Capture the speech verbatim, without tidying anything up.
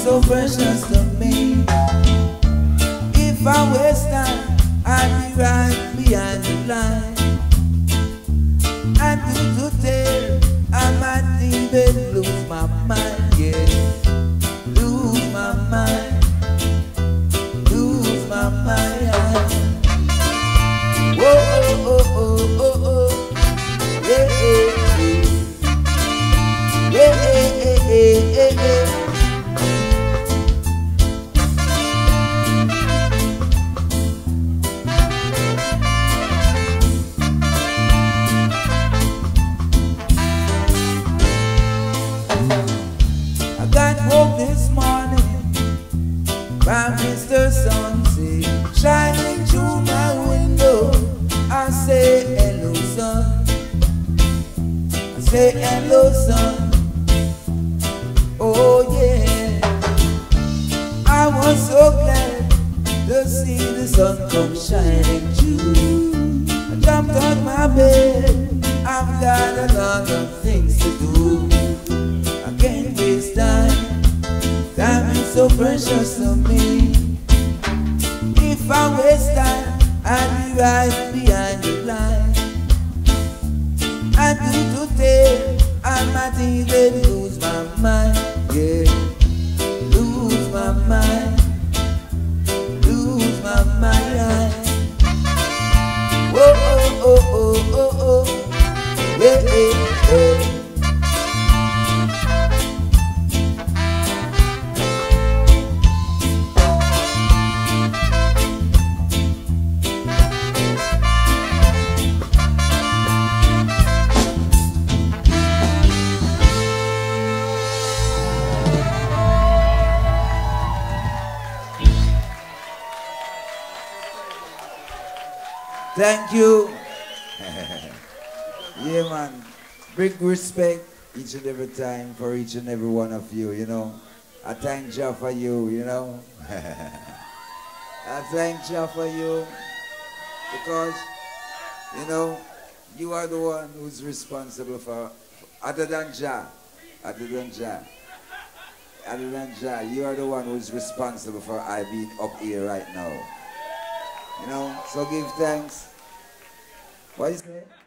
so precious to me. If I waste time, I'd be right behind the line. And to today, I might even lose my mind, yeah. Lose my mind, lose my mind. Whoa, oh, oh, oh, oh, oh. Yeah, yeah, yeah. Yeah, yeah, yeah, yeah, yeah. I got woke this morning by Mister Sunset shining through my window. I say hello, sun. I say hello, sun. Oh yeah. I was so glad to see the sun come shining through. I jumped on my bed. I've got a lot of things to do. I can't waste time. Time is so precious to me. If I waste time, I'd be right behind the line. And to today, I might even lose my mind, yeah. Lose my mind, lose my mind. Whoa, oh, oh, oh, oh, oh, yeah, yeah, yeah. Thank you. Yeah, man. Big respect each and every time for each and every one of you, you know. I thank Jah for you, you know. I thank Jah for you because, you know, you are the one who's responsible for, other than Jah, other than Jah, other than Jah, you are the one who's responsible for I being up here right now. You know, so give thanks. What is it?